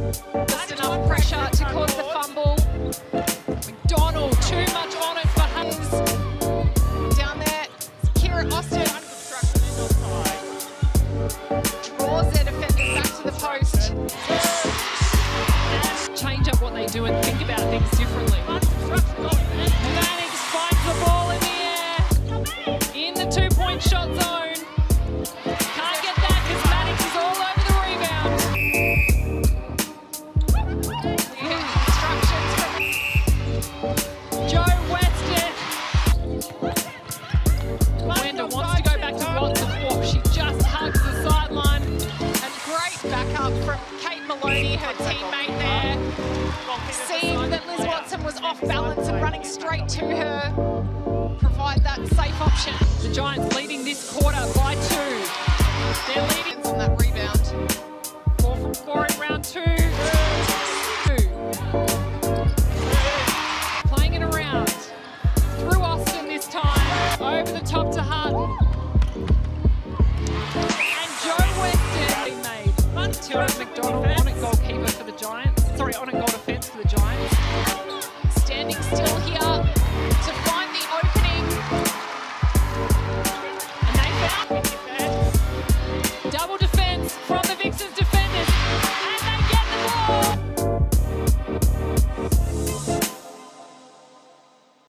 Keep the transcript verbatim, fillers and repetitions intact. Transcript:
Just enough pressure to cause the fumble. McDonald, too much on it for Hayes. Down there, Kira Austin. Draws their defenders back to the post. Change up what they do and think about things differently. Mannix finds the ball in the air. In the two-point shot zone. Can't get that because Mannix is all over the rebound. Instructions from Joe Weston. Wenda wants to go back to Watson. Oh, she just hugs the sideline. And great backup from Kate Maloney, her teammate there. Seeing that Liz Watson was off balance and running straight to her. Provide that safe option. The Giants leading this quarter by two. They're leading on that rebound. Four from four in round two. Two. Playing it around. Through Austin this time. Over the top to Harden. And Joe Weston made. Tilda McDonald on it goalkeeper for the Giants. Sorry, on a goal defense for the Giants.